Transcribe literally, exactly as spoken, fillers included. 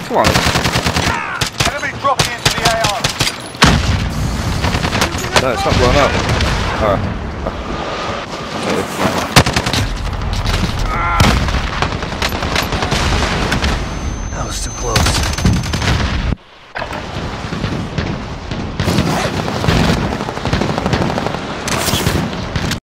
Come on. Enemy dropping into the A O. No, it's not blown up. Alright. Okay.